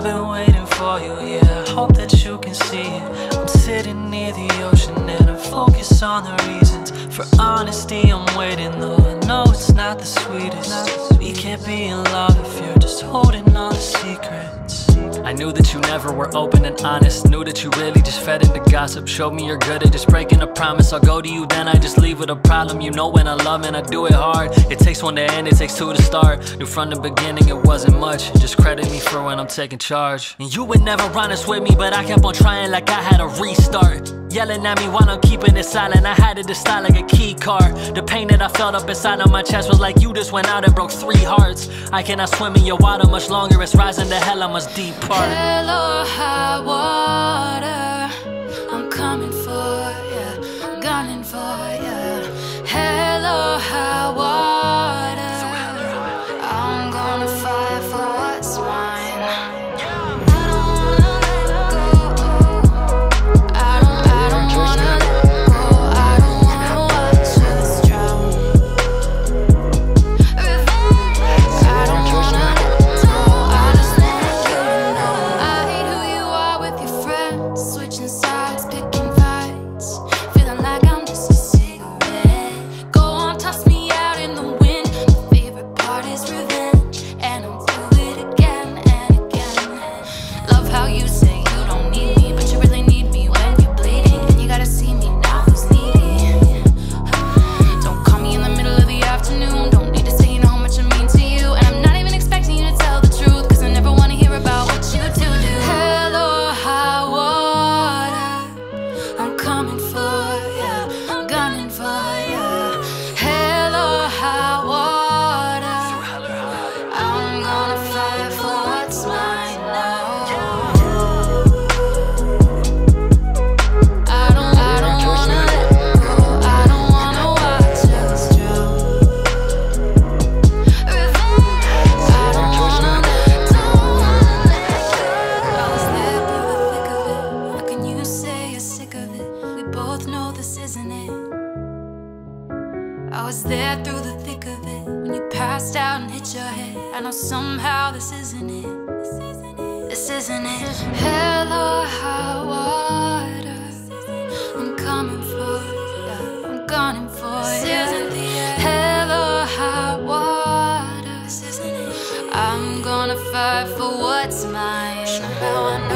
I've been waiting for you, yeah, I hope that you can see it. I'm sitting near the ocean and I focus on the reasons. For honesty I'm waiting, though I know it's not the sweetest. We can't be in love if you're just holding on to secrets. I knew that you never were open and honest. Knew that you really just fed into gossip. Showed me you're good at just breaking a promise. I'll go to you, then I just leave with a problem. You know when I love and I do it hard. It takes one to end, it takes two to start. Knew from the beginning it wasn't much. Just credit me for when I'm taking charge. And you would never honest with me, but I kept on trying like I had a restart. Yelling at me while I'm keeping it silent. I had it to style like a key card. The pain that I felt up inside of my chest was like you just went out and broke 3 hearts. I cannot swim in your water much longer. It's rising to hell, I must depart. Hello, high water, I'm coming for ya, I'm gunning for ya. Hello, high water, I'm gonna fight for what's mine. I don't wanna let go, I don't wanna let go, I don't wanna watch us drown. Revenge, I don't wanna let go, I just want you to know. I hate who you are with your friends, switching sides, picking fights, feeling like I'm just a cigarette. Go on, toss me out in the wind. My favorite part is revenge, and I'll do it again and again. Love how you say you don't need me, but you really need me when you're bleeding. And you gotta see me now, who's needy. Don't call me in the middle of the afternoon. Don't need to say you know how much I mean to you. And I'm not even expecting you to tell the truth, cause I never wanna hear about what you two do. Hello, high water, I'm coming for ya, I'm gunning for ya. Hello, high water, I'm gonna fight for what's mine now. I don't wanna let go, I don't wanna watch us drown. Revenge, I don't wanna let go. I was there through the thick of it. How can you say you're sick of it? We both know this isn't it. I was there through the thick of it when you passed out and hit your head. I know somehow this isn't it. This isn't it. Hello, high water, I'm coming for ya, I'm gunning for ya. Hello, high water, I'm gonna fight for what's mine.